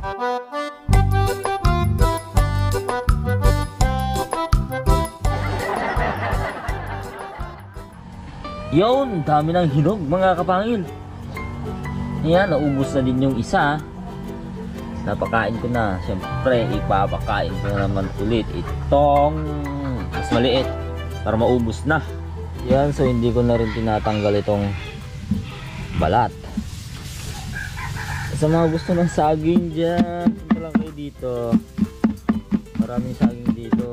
Yun, dami ng hinog mga kapangil. Ayan, naubos na din yung isa. Napakain ko na. Siyempre, ipapakain ko na naman ulit itong mas maliit para maubos na. Yan, so hindi ko na rin tinatanggal itong balat. Sa mga gusto ng saging dyan, punta lang kayo dito. Maraming saging dito.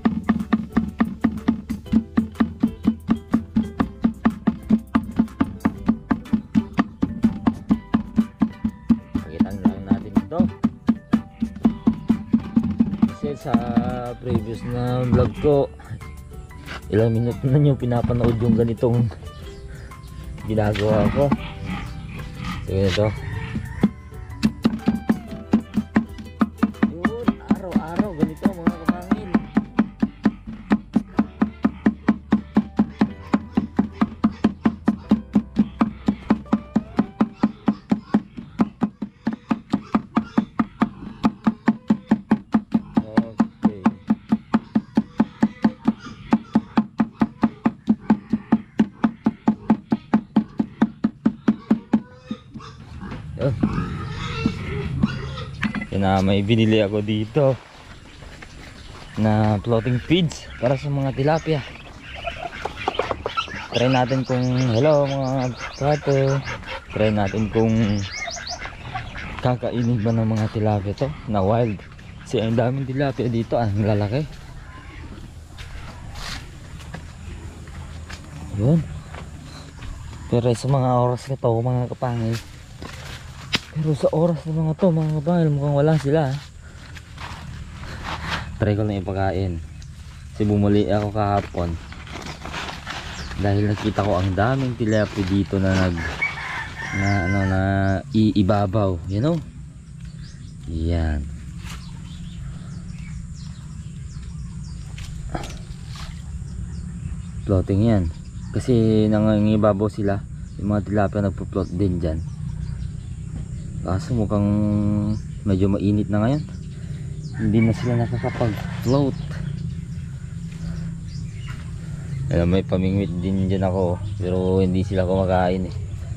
Sa previous na vlog ko, ilang minuto na nyo pinapanood yung ganitong ginagawa ko. So ito, yun, araw-araw ganito mga kapangil. Na may binili ako dito na floating feeds para sa mga tilapia. Try natin kung hello mga kato, try natin kung kakainin ba ng mga tilapia to na wild. Kasi ang daming tilapia dito, ang lalaki. Yun. Pero sa mga oras na to mga kapangil, pero sa oras na mga to mga kapangil, mukhang wala sila. Try ko lang ipakain. Kasi bumuli ako kahapon dahil nakita ko ang daming tilapia dito na iibabaw, you know. Yan. Floating yan. Kasi nangangibabaw sila. Yung mga tilapia nagpo-float din dyan. Kaso mukhang medyo mainit na ngayon, hindi na sila nakakapag-float. May pamingwit din dyan ako, pero hindi sila kumakain eh.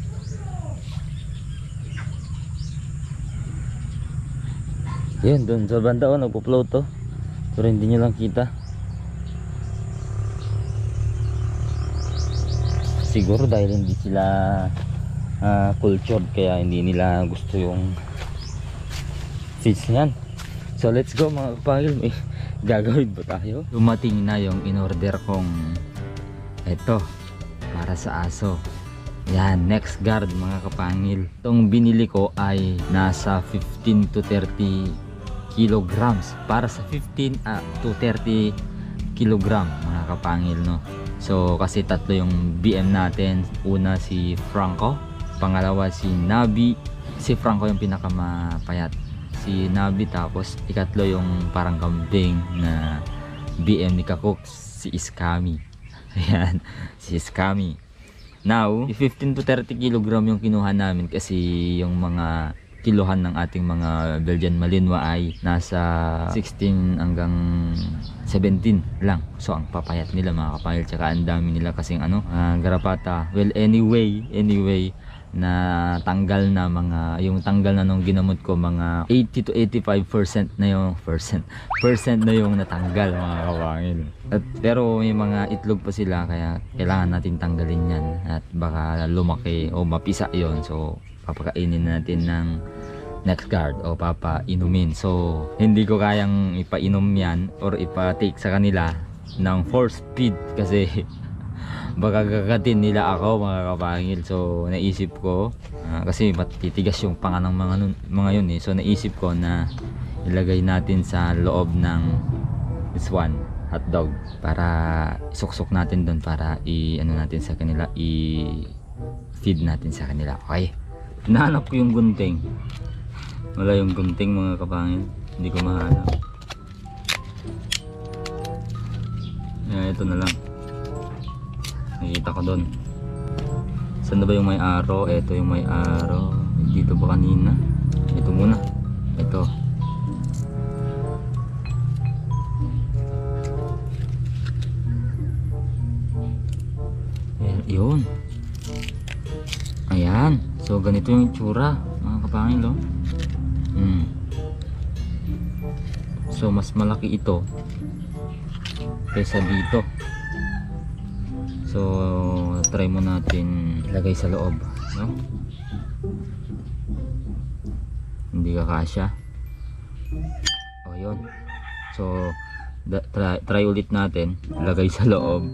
Yun, dun sa banda o, nagpo-float to, pero hindi nyo lang kita. Siguro dahil hindi sila cultured, kaya hindi nila gusto yung fish niyan. So let's go mga kapangil, may gagawin ba tayo? Dumating na yung in-order kong eto para sa aso. Yan, next guard mga kapangil. Itong binili ko ay nasa 15 to 30 kilograms. Para sa 15 to 30 kilogram mga kapangil, no? So kasi tatlo yung BM natin. Una si Franco, pangalawa si Nabi. Si Franco yung pinakamapayat, si Nabi, tapos ikatlo yung parang kambing na BM ni Kakok, si Iskami. Ayan, si Iskami. Now, 15 to 30 kilogram yung kinuha namin kasi yung mga kiluhan ng ating mga Belgian Malinois ay nasa 16 hanggang 17 lang. So ang papayat nila mga kapangil, tsaka ang dami nila kasing garapata. Well, anyway na tanggal na yung tanggal na nung ginamot ko, mga 80 to 85% na yung percent na yung natanggal mga kapangil. Pero may mga itlog pa sila, kaya kailangan natin tanggalin yan at baka lumaki o mapisa yon. So papakainin natin ng next guard o papainumin. So hindi ko kayang ipainom yan or ipatake sa kanila ng force feed kasi baka gagatin nila ako mga kapangil. So naisip ko kasi matitigas yung panga ng mga yun eh. So naisip ko na ilagay natin sa loob ng this one, hotdog, para isuksok natin doon para natin sa kanila, i-feed natin sa kanila. Okay, nahanap ko yung gunting. Wala yung gunting mga kapangil, hindi ko mahanap. Ito na lang, nakita ko doon. Saan na ba yung may arrow? Ito yung may arrow. Dito ba kanina? Ito muna. Ito. dito. Yun. Ayan. So ganito yung itsura mga kapangil, oh. So mas malaki ito kaysa dito. So try mo natin ilagay sa loob, no? Hindi kakasya. Oh, yun. So try ulit natin ilagay sa loob.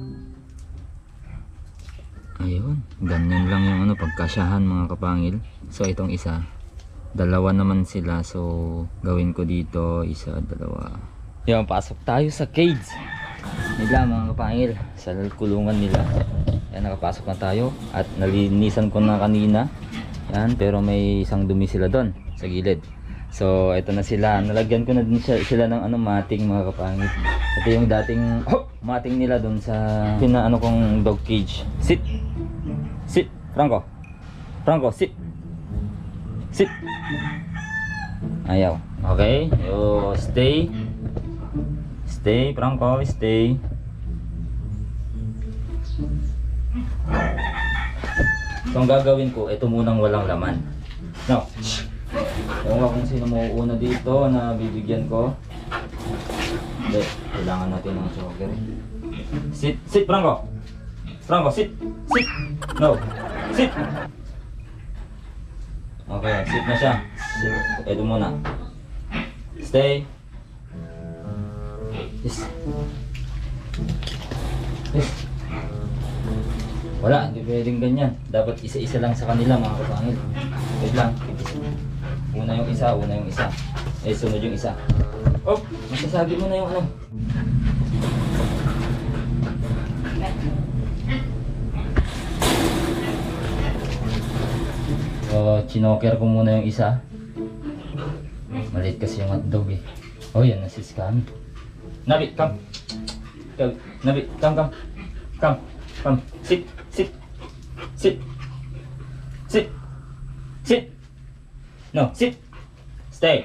Ayun, ganyan lang yung ano, pagkasyahan mga kapangil. So itong isa, dalawa naman sila. So gawin ko dito isa, dalawa. Yan, pasok tayo sa cage nila mga kapangil, sa kulungan nila. Yan, nakapasok na tayo at nalinisan ko na kanina. Yan, pero may isang dumi sila doon sa gilid. So ito na sila, nalagyan ko na din sila ng ano, mating mga kapangil. Ito yung dating mating nila doon sa ano kong dog cage. Sit! Sit! Franco! Franco, sit! Sit! Ayaw. Okay, yo, stay. Stay, Franco, stay. So ang gagawin ko, ito munang walang laman. No. Ewan ko kung sino mauuna dito na bibigyan ko. Hindi, kailangan natin ng choker. Sit, sit, Franco! Franco, sit! Sit! No! Sit! Okay, sit na siya. Sit. Ito muna. Stay. Yes. Yes. Wala, hindi pwedeng ganyan. Dapat isa-isa lang sa kanila mga kapangil. Wait lang. Una yung isa, una yung isa. Eh, sunod yung isa. Oh, masasabi mo na yung ano. So, chinoker ko muna yung isa. Maliit kasi yung hotdog eh. Oh, yan, nasis kami. Nabi, come. Nabi, come, come. Come, come. Sit, sit. Sit. Sit. Sit. No, sit. Stay.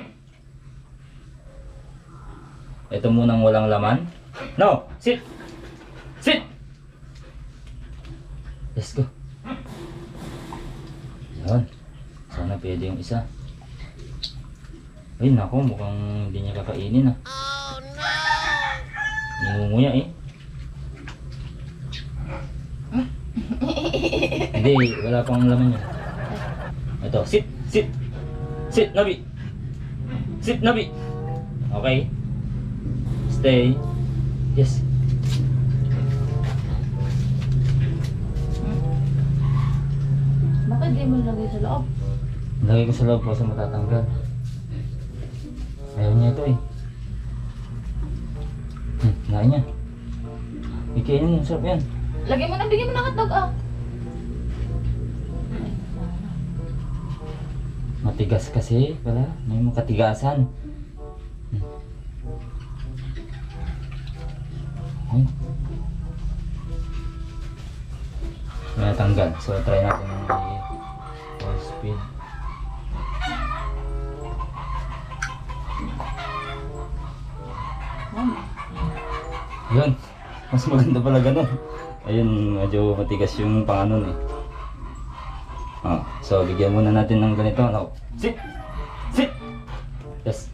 Ito munang walang laman. No, sit. Sit. Let's go. Yan. Sana pwede yung isa. Ay nako, mukhang hindi niya kakainin ah. Oh no! Ningunguya eh. Hindi, wala pang laman yan. Ito, sit, sit. Sit, Nabi. Sit, Nabi. Okay. Stay. Yes. Bakit di mo lagay sa loob? Lagay ko sa loob kasi matatanggal. Ayaw niya ito eh. Lain niya. Ikainin mo, sarap yan. Lagay mo na, bigyan mo ng hotdog ah. Matigas kasi pala. May mga katigasan. Ay. May natanggal. So try natin ng full speed. Yun. Mas maganda pala ganun. Ayun, medyo matigas yung panganon eh. So bigyan muna natin ng ganito. No. Sit! Sit! Yes.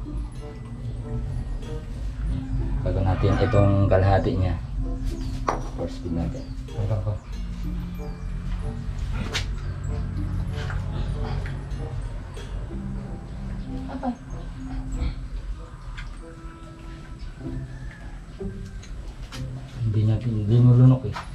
Gagawin natin itong kalahati niya. First speed natin. Ko. Apa? Hindi mo lunok eh.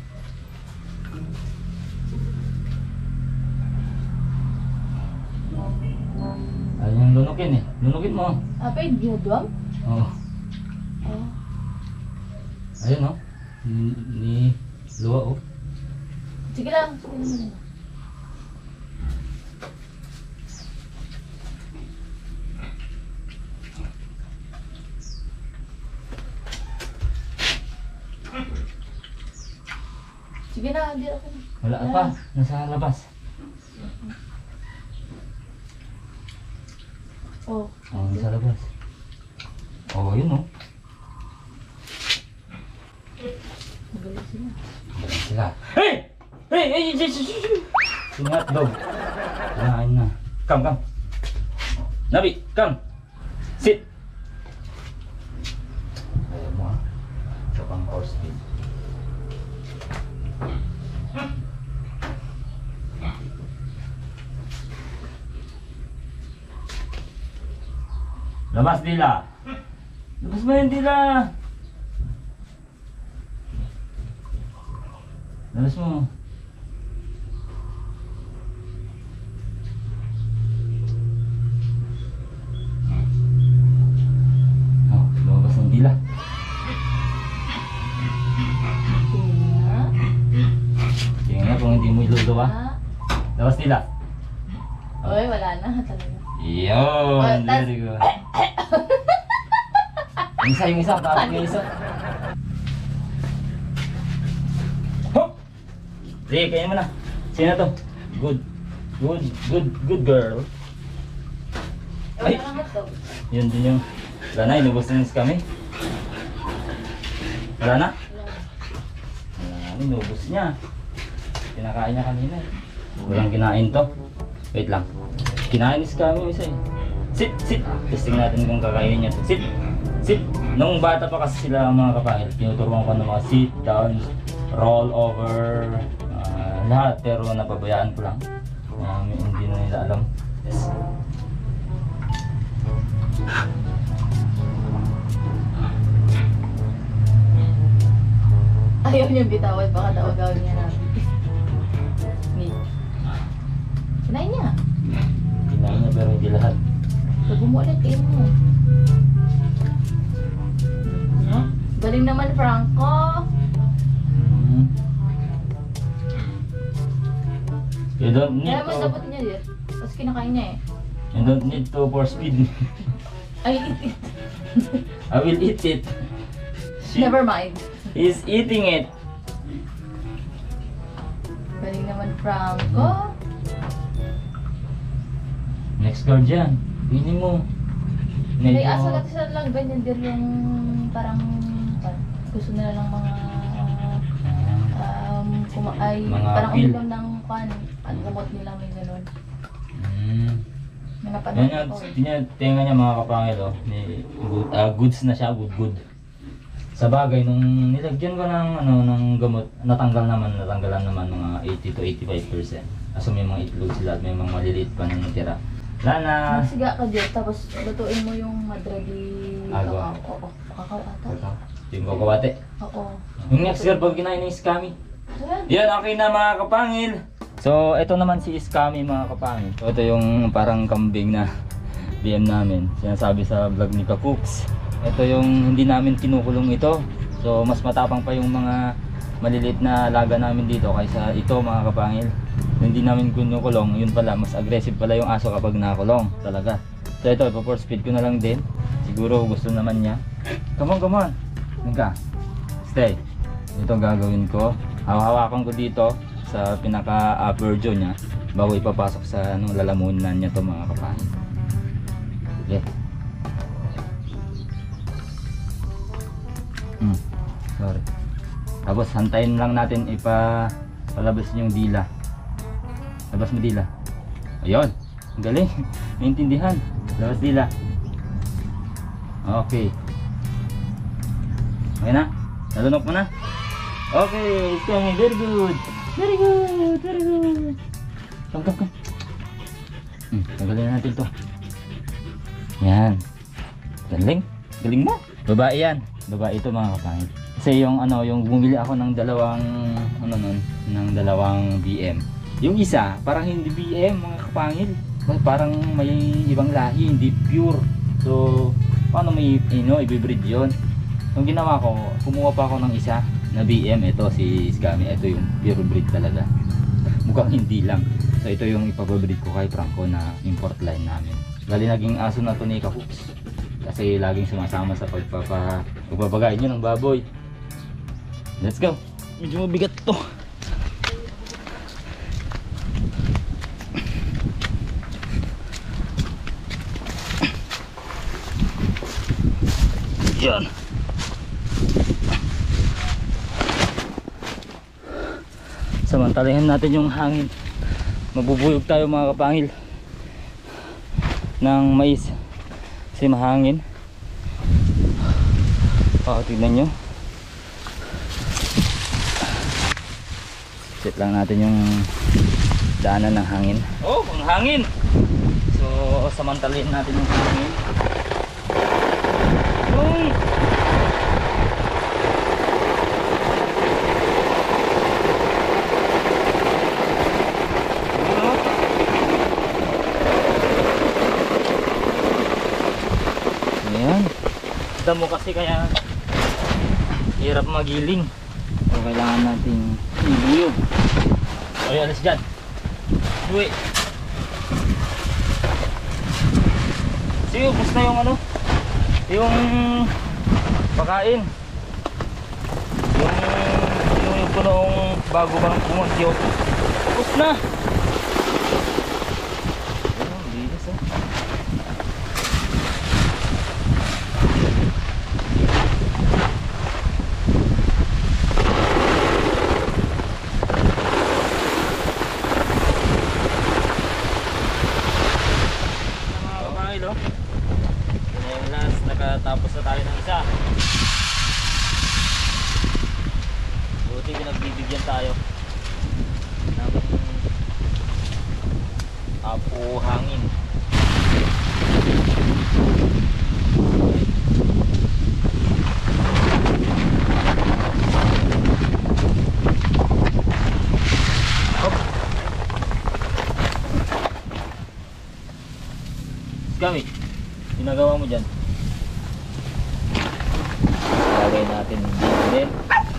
Ayun, lunukin eh. Lunukin mo. Apa yung diodom? Oo. Oh. Ayun oh. Ni luwa oh. Sige lang. Sige lang. Sige na, hindi ako. Wala pa. Nasa labas. Oh. Oh, sa labas. Oh, yun oh. Magaling sila. Galing sila. Hey! Hey! Hey! Singat dog. Kinain na. Come. Nabi, come. Sit. Ayaw mo ha. Sa pang horse feed. Labas dila. Labas mo yung dila. Labas mo. Oh, lumabas ng dila. Tingnan nga kung hindi mo iluluwa. Labas dila. Oy, wala na talaga. Yun, very good. Yung isa, tapos yung isa. Hop! Sige, kaya mo na. Sino to? Good girl. Wala Ay! na hotdog. Yun din yung... Wala na, inubos na yung kami. Wala na? Wala na, inubos niya. Kinakain niya kanina eh. Walang kinain to. Wait lang. Kinain is kami yung isa eh. Sit! Testing natin kung kakainin niya to. Sit! Nung bata pa kasi sila mga kapangil, tinuturuan ko ng mga sit, down, roll over, lahat. Pero napabayaan ko lang. Hindi na nila alam. Yes. Ayaw niya bitawan, baka daw gawin niya namin. Kinain niya. Kinain niya pero hindi lahat. Pag umulit, kayo mo. Ano? Galing naman, Franco. You don't need Kaya mas to... dapat niya din. Tapos kinakain niya eh. You don't need to for speed. Ay, eat it. I will eat it. Never mind. He's eating it. Galing naman, Franco. Next card yan. Pili mo. May asa natin sila lang ganyan din yung parang gusto nila lang mga Mga parang pill. uminom ng at gamot nila may gano'n. May Yan napanood yan. ko. Tingnan niya mga kapangil. Oh. Goods na siya. Good. Sa bagay, nung nilagyan ko ng, ng gamot, natanggalan naman mga 80 to 85%. Kaso may mga itlog sila at may mga maliliit pa na natira. Lana! Magsiga ka dyan, tapos lutuin mo yung madredi Agua. kakao. Oo, kakao ata. Yung kakawate. Oo. Yung next year, pag kinain ng Iskami. Ayan. Yan, okay na mga kapangil. So, ito naman si Iskami mga kapangil. So, ito yung parang kambing na BM namin. Sinasabi sa vlog ni Kakuks. Ito yung hindi namin kinukulong ito. So, mas matapang pa yung mga maliliit na alaga namin dito kaysa ito mga kapangil. Hindi namin kinukulong, yun pala, mas aggressive pala yung aso kapag nakulong talaga. So, ito, ipo-force feed ko na lang din. Siguro gusto naman niya. Come on. Nagka. Stay. Ito gagawin ko. Hawakan ko dito sa pinaka-upper jaw niya bago ipapasok sa lalamunan niya to mga kapangil. Okay. Sorry. Tapos hantayin lang natin palabas yung dila. Labas mo dila. Ayun. Ang galing. Naintindihan. Labas dila. Okay. Okay na? Nalunok mo na? Okay. It's coming. Very good. Very good. Come. Tanggalin na natin to. Yan. Galing. Galing mo. Babae yan. Babae ito mga kapangil. Kasi yung yung bumili ako ng dalawang BM. Yung isa, parang hindi BM mga kapangil. Parang may ibang lahi, hindi pure. So, paano may i-breed yun? Yung ginawa ko, kumuha pa ako ng isa na BM. Ito si Iskami, ito yung pure breed talaga. Mukhang hindi lang. So, ito yung ipababreed ko kay Franco na import line namin. Bali naging aso na to ni Kakuks. Kasi laging sumasama sa pagbabagay nyo ng baboy. Let's go. Medyo mabigat to. Yan. Samantalahin natin yung hangin. Mabubuyog tayo mga kapangil ng mais kasi mahangin. Tignan nyo. Set lang natin yung daanan ng hangin. Oh, ang hangin! So, samantalahin natin yung hangin. Uy! Ayan. Damo kasi kaya hirap magiling. So, kailangan nating ibuyog. Ay, alas dyan. Uy. Sige, ubos na yung ano, yung pakain. Yung punong bago bang pumuntiyo. Ubos na. Oh, linis ah. Nakatapos na tayo ng isa. Buti pinagbibigyan tayo ng apo hangin. Hop. Gami, ginagawa mo dyan. Lagay natin dito din.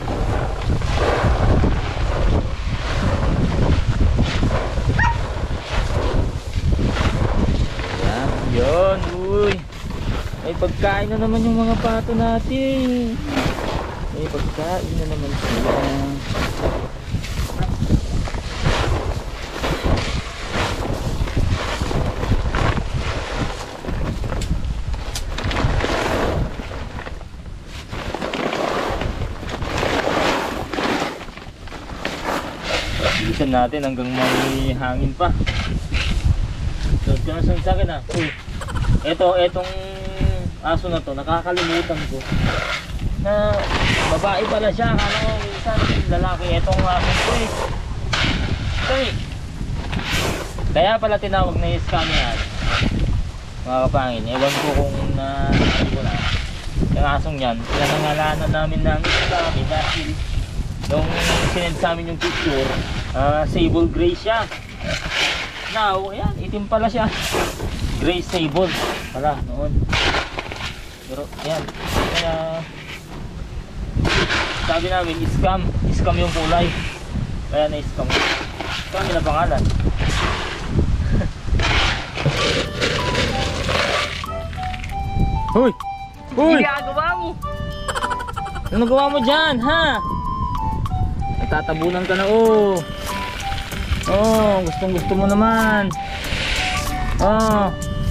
Ayan, yun, uy. May pagkain na naman yung mga pato natin. May pagkain na naman sila. Bilisan natin hanggang may hangin pa. Sunod ka na sa akin ah. Uy, etong aso na to, nakakalimutan ko na babae pala siya. Akala ko minsan lalaki etong aso ko eh. Kaya pala tinawag na scam yan mga kapangin. Ewan ko kung ano ko na yung asong yan. Pinangalanan namin ng scam dahil nung sinend sa amin yung picture, sable gray siya. Now, ayan, itim pala siya. Gray sable pala noon. Pero, ayan. Kaya, sabi namin, scam. Scam yung kulay. Kaya na-scam. Scam yung pangalan. Uy! Uy! Ginagawa mo! Ano gawa mo dyan, ha? Tatabunan ka na, oh. Oh, gustong gusto mo naman. Oh.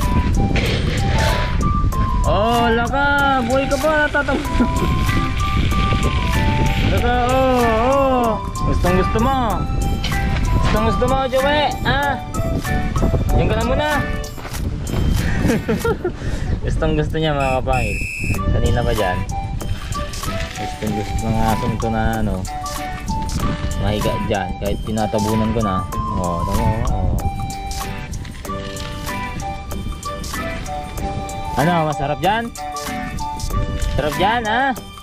Oh, laka, buhay ka pa, tatabunan. Laka, oh. Gustong gusto mo. Gustong gusto mo, Joey, ha? Yan ka na muna. Gustong gusto niya mga kapangil. Kanina pa dyan. Gustong gusto ng asong to na ano, mahiga dyan kahit tinatabunan ko na. Oh, tama mo. Oh. Ano, masarap dyan? Sarap dyan, ha?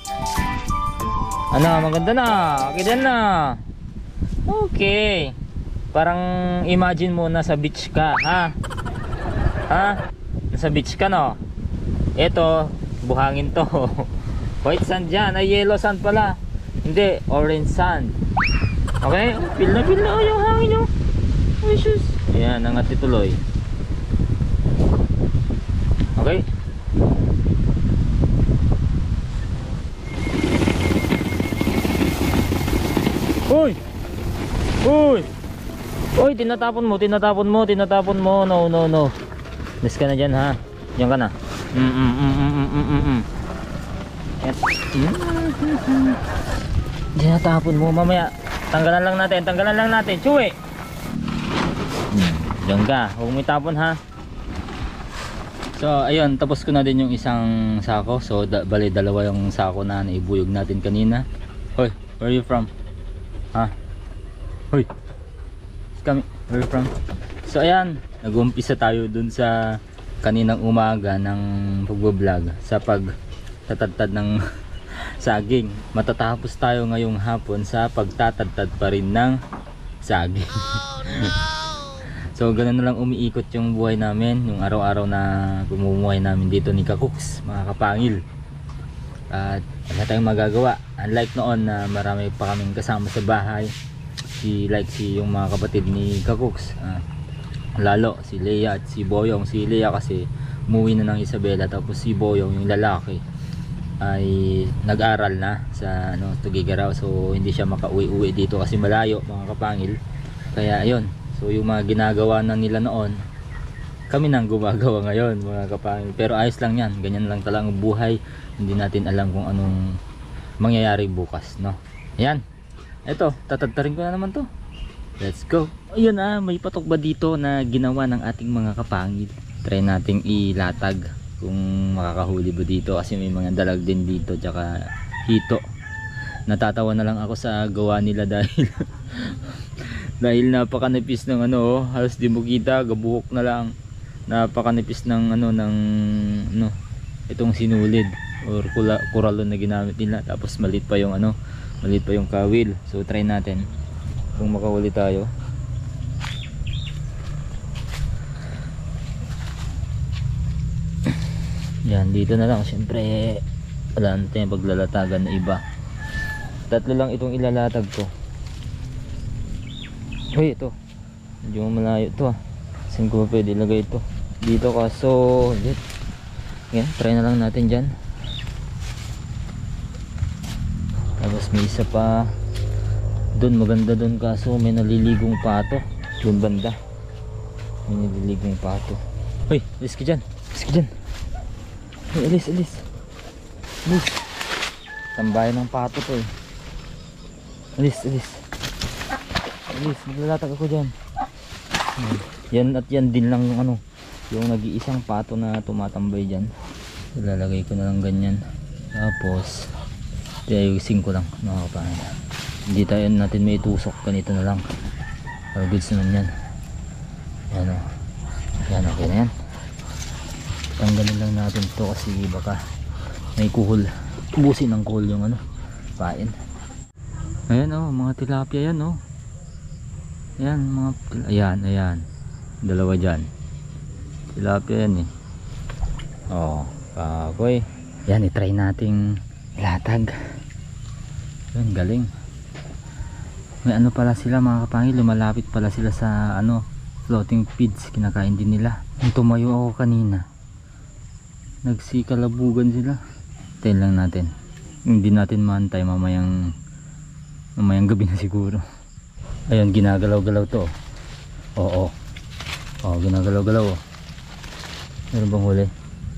Ano, maganda na. Okay din na. Okay. Parang imagine mo nasa beach ka, ha? Ha? Nasa beach ka, no? Ito, buhangin to. White sand dyan. Ay, yellow sand pala. Hindi, orange sand. Okay? Feel na yung hangin nyo. Ay, sus. Ayan, angat ituloy. Okay? Uy! Uy! Uy, tinatapon mo. No, no, no. Miss ka na dyan, ha? Diyan ka na. Yan. Hindi natapon mo mamaya. Tanggalan lang natin. Chuwi. Diyan ka, huwag mo itapon ha. So ayun, tapos ko na din yung isang sako. So bali dalawa yung sako na naibuyog natin kanina. Hoy, where are you from? Ha? Hoy, where are you from? So ayan, nag-umpisa tayo dun sa kaninang umaga ng pagbablog sa pagtatadtad ng saging. Matatapos tayo ngayong hapon sa pagtatadtad pa rin ng saging. So ganun na lang umiikot yung buhay namin, yung araw-araw na bumumuhay namin dito ni Kakuks, mga kapangil. At wala tayong magagawa. Unlike noon na marami pa kaming kasama sa bahay, yung mga kapatid ni Kakuks, lalo si Leia at si Boyong. Si Leia kasi umuwi na ng Isabela, tapos si Boyong yung lalaki ay nag-aral na sa Tugigaraw, so hindi siya makauwi-uwi dito kasi malayo, mga kapangil. Kaya ayun, so yung mga ginagawa na nila noon, kami nang gumagawa ngayon, mga kapangil. Pero ayos lang yan, ganyan lang talagang buhay. Hindi natin alam kung anong mangyayari bukas, no? Ayan, eto, tatadtarin ko na naman to. Let's go. Ayun may patok ba dito na ginawa ng ating mga kapangil? Try nating ilatag kung makakahuli ba dito, kasi may mga dalag din dito tsaka hito. Natatawa na lang ako sa gawa nila dahil dahil napakanipis ng halos di mo kita, gabuhok na lang. Napakanipis ng itong sinulid or kuralon na ginamit nila, tapos maliit pa yung kawil. So try natin kung makahuli tayo. Yan, dito na lang. Siyempre wala natin paglalatagan na iba. Tatlo lang itong ilalatag ko. Uy, ito medyo malayo ito saan ko ba pwede ilagay ito dito, kaso yan, try na lang natin dyan. Tapos may isa pa dun, maganda dun, kaso may naliligong pato dun banda, may naliligong pato. Uy, alis ka dyan. Uy, alis tambayan ng pato to eh. Alis, maglalatag ako dyan. Yan at yan din lang yung nag-iisang pato na tumatambay dyan. Ilalagay ko na lang ganyan, tapos ayusin ko lang, mga kapangil. Hindi tayo natin may tusok, ganito na lang para goods naman yan. Yan, okay na yan. Tanggalin lang natin to kasi baka may kuhol, ubusin ng kuhol yung pain. Ayan mga tilapia yan Ayan mga ayan. Dalawa dyan. Tilapia yan eh. Kagoy. Yan, i-try nating latag. Yan, galing. May pala sila, mga kapangil. Lumalapit pala sila sa floating feeds. Kinakain din nila. Nung tumayo ako kanina, nagsikalabugan sila. Tayo lang natin. Hindi natin maantay mamayang gabi na siguro. Ayun, ginagalaw-galaw to. Oo, ginagalaw-galaw. Meron bang huli?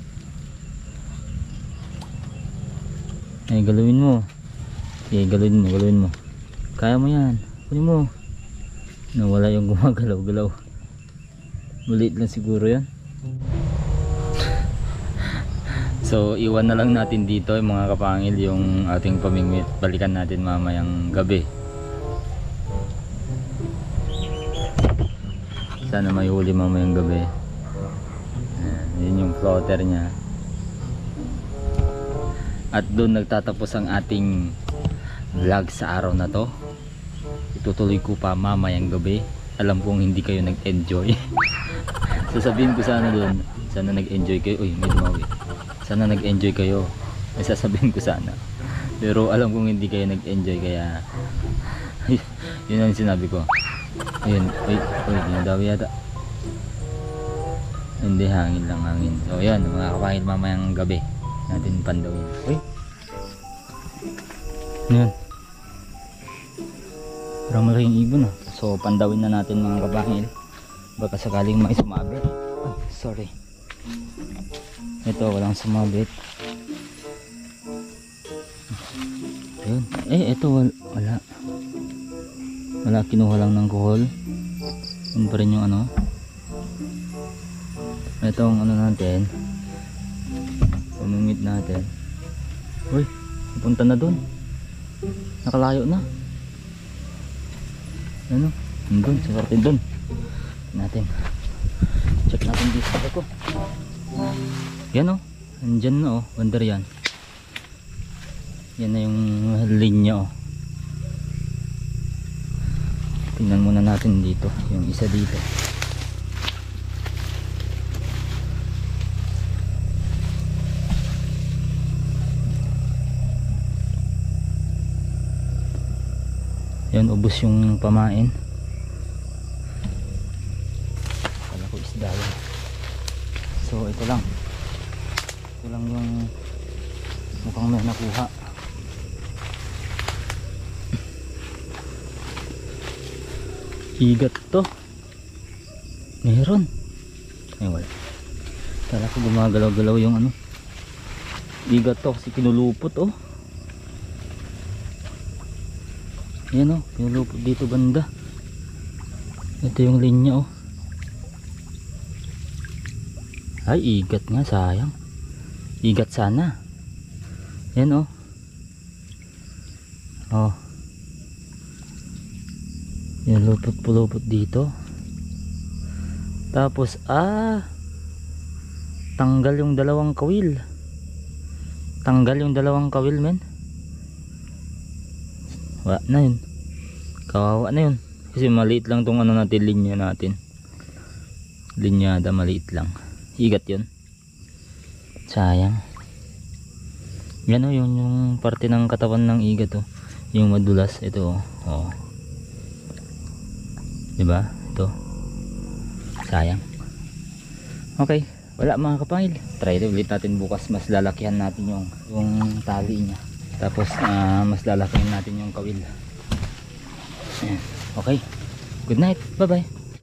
Ay, galawin mo. Galawin mo. Kaya mo yan. Kunin mo. Nawala yung gumagalaw-galaw. Maliit lang siguro yan. So iwan na lang natin dito mga kapangil yung ating pamingwit. Balikan natin mamayang gabi. Sana may huli mamayang gabi. Yun yung floater nya. At doon nagtatapos ang ating vlog sa araw na to. Itutuloy ko pa mamayang gabi. Alam kong hindi kayo nag-enjoy. Sasabihin ko sana doon, sana nag-enjoy kayo. Uy, may dumawi. Sana nag-enjoy kayo. May sasabihin ko sana. Pero alam kong hindi kayo nag-enjoy, kaya yun ang sinabi ko. Ayun, nadawi yata. Hindi, hangin lang, hangin. So yan, mga kapangil, mamayang gabi natin pandawin. Uy, yan, parang malaking ibon ah. So pandawin na natin mga kapangil, baka sakaling may sumabit. Ay, sorry. Ito, walang sumabit. Yun. Ito wala. Wala, kinuha lang ng kuhol. Yun pa rin yung ano. Ito ang ano natin. Pamimit natin. Uy, punta na dun. Nakalayo na. Ano? Doon, sa kartin doon. Natin. Check natin dito ako. Yan oh. Andyan na oh. Bandar yan. Yan na yung linya oh. Tingnan muna natin dito. Yung isa dito. Yan, ubos yung pamain. Kala ko isda yan. So ito lang. Ito lang yung mukhang may nakuha. Igat to. Meron. Ay wala. Kala ko gumagalaw-galaw yung ano. Igat to kasi kinulupot oh. Yan oh, pinulupot dito banda. Ito yung linya oh. Ay, igat nga, sayang. Igat sana. Yan oh. Oh. Yan, lupot-pulupot dito. Tapos tanggal yung dalawang kawil. Tanggal yung dalawang kawil, men. Wala na yun. Kawawa na yun. Kasi maliit lang tong ano natin, linya natin. Linyada, maliit lang. Igat yun. Sayang. Yan o, yung parte ng katawan ng igat o. Yung madulas. Ito o. Diba? Ito. Sayang. Okay. Wala mga kapangil. Try ulit natin bukas. Mas lalakihan natin yung tali niya. Tapos mas lalakihan natin yung kawil. Okay. Good night. Bye bye.